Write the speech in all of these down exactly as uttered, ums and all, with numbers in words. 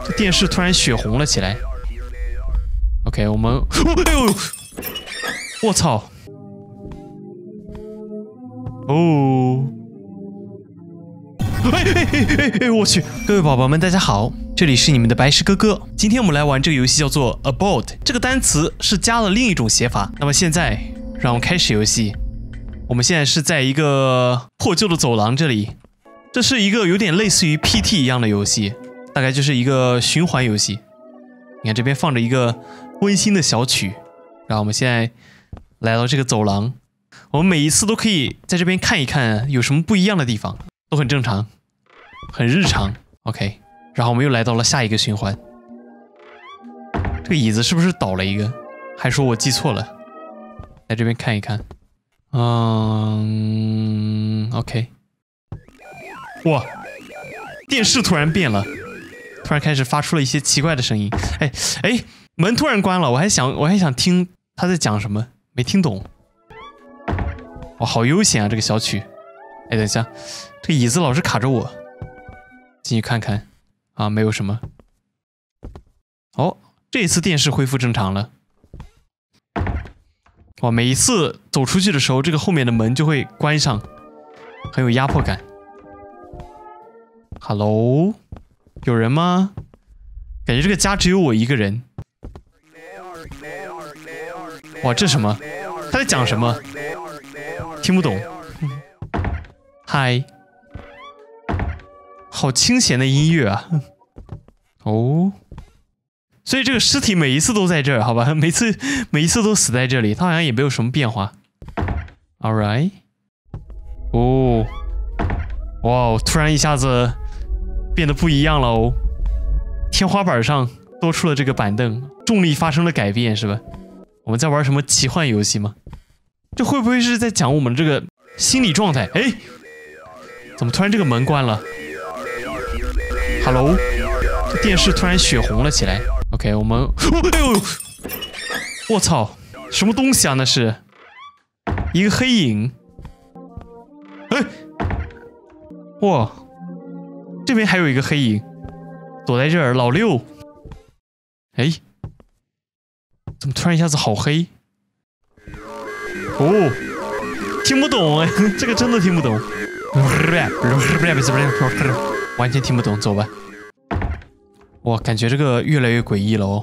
这电视突然血红了起来。OK， 我们，哦、哎呦，我操！哦，哎哎哎哎哎！我去，各位宝宝们，大家好，这里是你们的白石哥哥。今天我们来玩这个游戏，叫做 Abode。这个单词是加了另一种写法。那么现在，让我们开始游戏。我们现在是在一个破旧的走廊这里，这是一个有点类似于 P T 一样的游戏，大概就是一个循环游戏。你看这边放着一个温馨的小曲，然后我们现在来到这个走廊，我们每一次都可以在这边看一看有什么不一样的地方，都很正常，很日常。OK， 然后我们又来到了下一个循环。这个椅子是不是倒了一个？还说我记错了？来这边看一看。嗯 ，OK。哇，电视突然变了，突然开始发出了一些奇怪的声音。哎哎，门突然关了，我还想我还想听他在讲什么，没听懂。哇，好悠闲啊，这个小曲。哎，等一下，这个椅子老是卡着我。进去看看，啊，没有什么。哦，这一次电视恢复正常了。哇，每一次走出去的时候，这个后面的门就会关上，很有压迫感。Hello， 有人吗？感觉这个家只有我一个人。哇，这什么？他在讲什么？听不懂。嗨，好清闲的音乐啊！哦，所以这个尸体每一次都在这儿，好吧？每次每一次都死在这里，他好像也没有什么变化。All right， 哦，哇，突然一下子变得不一样了哦！天花板上多出了这个板凳，重力发生了改变，是吧？我们在玩什么奇幻游戏吗？这会不会是在讲我们这个心理状态？哎，怎么突然这个门关了 ？Hello， 这电视突然血红了起来。OK， 我们，哦、哎呦，我操，什么东西啊？那是一个黑影。哎，哇，这边还有一个黑影，躲在这儿。老六，哎，怎么突然一下子好黑？哦，听不懂哎，这个真的听不懂，完全听不懂。走吧。哇，感觉这个越来越诡异了哦。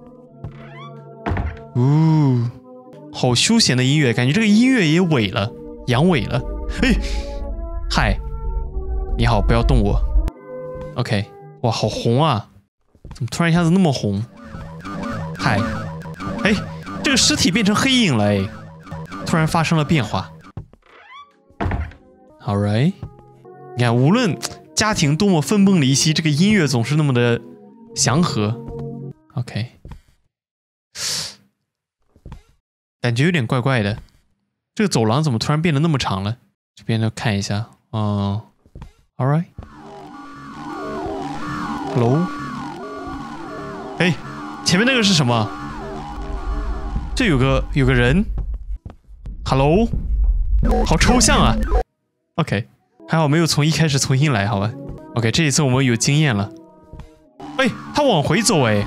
呜，好休闲的音乐，感觉这个音乐也萎了，阳痿了。哎，嗨，你好，不要动我。OK， 哇，好红啊！怎么突然一下子那么红？嗨，哎，这个尸体变成黑影了哎，突然发生了变化。All right， 你看，无论家庭多么分崩离析，这个音乐总是那么的祥和。OK， 感觉有点怪怪的。这个走廊怎么突然变得那么长了？这边呢看一下，嗯 ，All right，Hello， 哎，前面那个是什么？这有个有个人 ，Hello， 好抽象啊。OK， 还好没有从一开始重新来，好吧。OK， 这一次我们有经验了。哎，他往回走哎，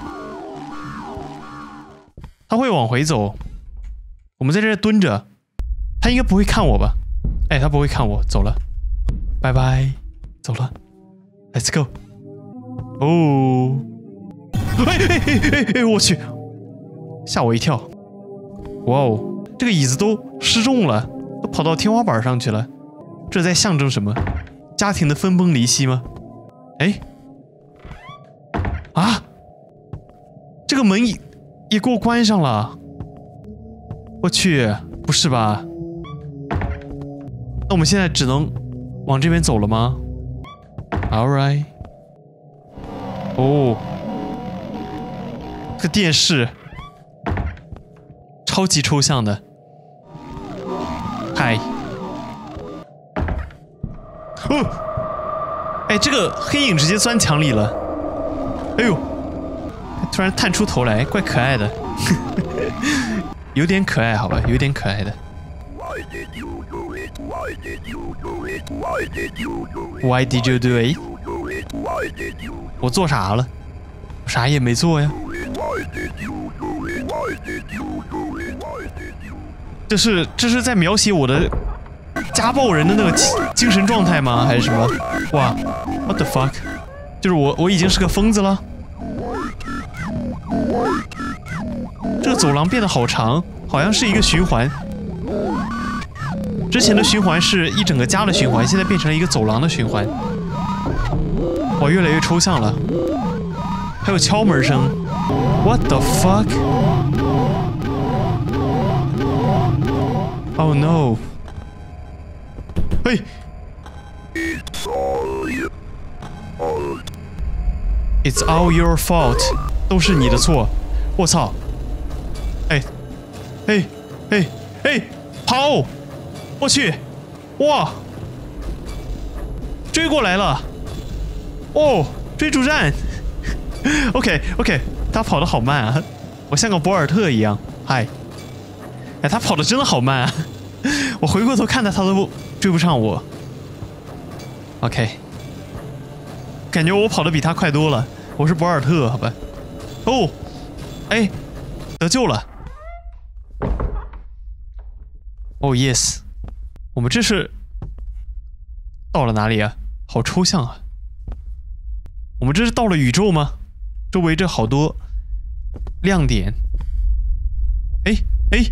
他会往回走。我们在这儿蹲着，他应该不会看我吧？哎，他不会看我，走了，拜拜，走了 ，Let's go。哦，哎哎哎哎哎，我去，吓我一跳。哇哦，这个椅子都失重了，都跑到天花板上去了。这在象征什么？家庭的分崩离析吗？哎，啊，这个门也也给我关上了。我去，不是吧？那我们现在只能往这边走了吗 ？All right。哦，这个电视超级抽象的。嗨。哦，哎，这个黑影直接钻墙里了。哎呦，突然探出头来，怪可爱的，有点可爱，好吧，有点可爱的。Why did you do it? 我做啥了？ 啥也没做呀。这是这是在描写我的家暴人的那个精神状态吗？还是什么？哇 ，What the fuck？ 就是我我已经是个疯子了。这个走廊变得好长，好像是一个循环。之前的循环是一整个家的循环，现在变成了一个走廊的循环。哇，越来越抽象了。还有敲门声 ，What the fuck？ Oh no！ 嘿 ，It's all your fault， 都是你的错。我操！哎，哎，哎，哎，跑！我去！哇！追过来了！哦，追逐战 ！OK OK， 他跑得好慢啊，我像个博尔特一样。嗨，哎，他跑得真的好慢啊！我回过头看他，他都追不上我。OK， 感觉我跑得比他快多了。我是博尔特，好吧？哦，哎，得救了！哦 yes， 我们这是到了哪里啊？好抽象啊！我们这是到了宇宙吗？周围这好多亮点。哎哎，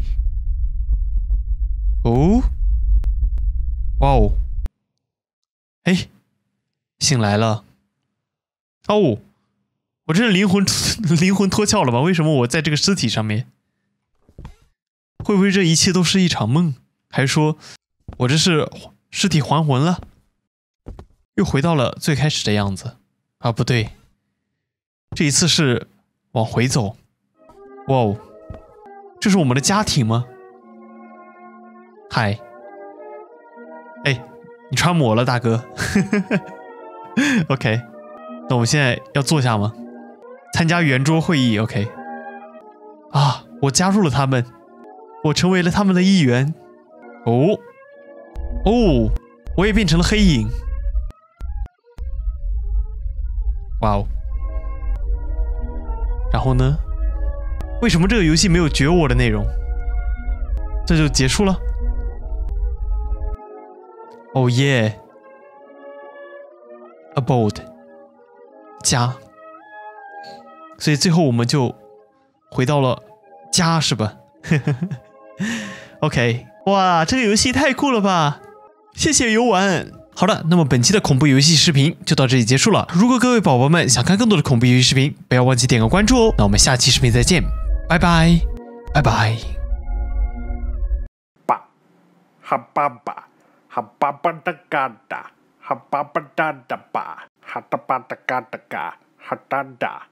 哦，哇哦，哎，醒来了。哦，我这是灵魂灵魂脱壳了吧？为什么我在这个尸体上面？会不会这一切都是一场梦？还是说我这是尸体还魂了？又回到了最开始的样子？啊，不对，这一次是往回走。哇哦，这是我们的家庭吗？嗨，哎，你穿模了，大哥。OK， 那我们现在要坐下吗？参加圆桌会议 ，OK。啊，我加入了他们，我成为了他们的一员。哦，哦，我也变成了黑影。哇哦！然后呢？为什么这个游戏没有绝我的内容？这就结束了？哦耶 ！Abode 家，所以最后我们就回到了家，是吧？OK， 哇，这个游戏太酷了吧！谢谢游玩。好的，那么本期的恐怖游戏视频就到这里结束了。如果各位宝宝们想看更多的恐怖游戏视频，不要忘记点个关注哦。那我们下期视频再见，拜拜，拜拜。 吧，哈巴巴，哈巴巴哒嘎哒，哈巴巴哒哒吧，哈哒巴哒嘎哒嘎，哈哒哒。